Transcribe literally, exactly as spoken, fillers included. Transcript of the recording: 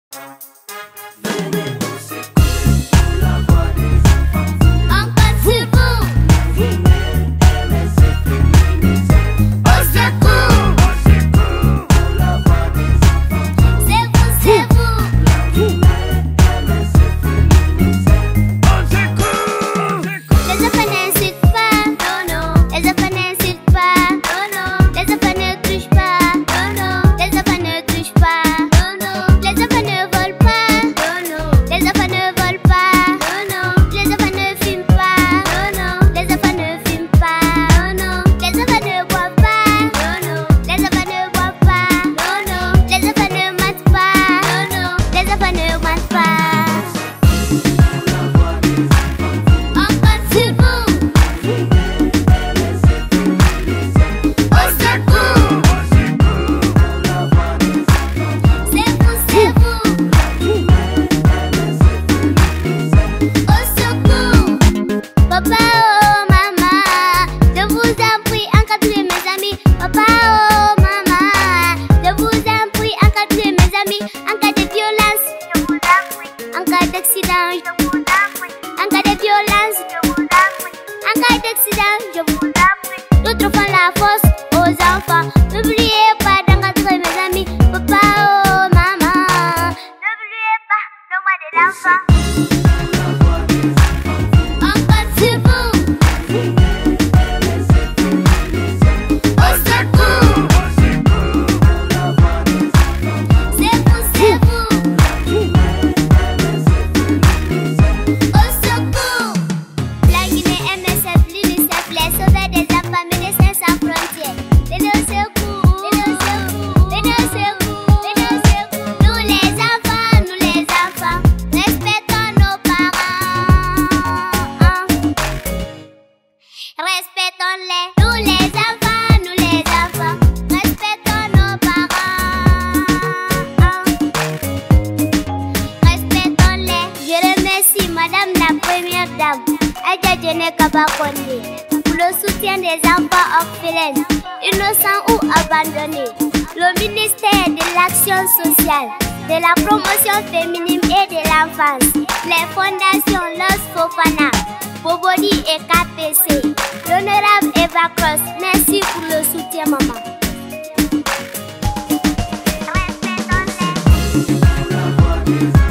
Pour le soutien des enfants orphelins, innocents ou abandonnés, le ministère de l'Action sociale, de la promotion féminine et de l'enfance, les fondations Los Fofana, Bobodi et K P C, l'honorable Eva Cross, merci pour le soutien, maman. Respectons-les.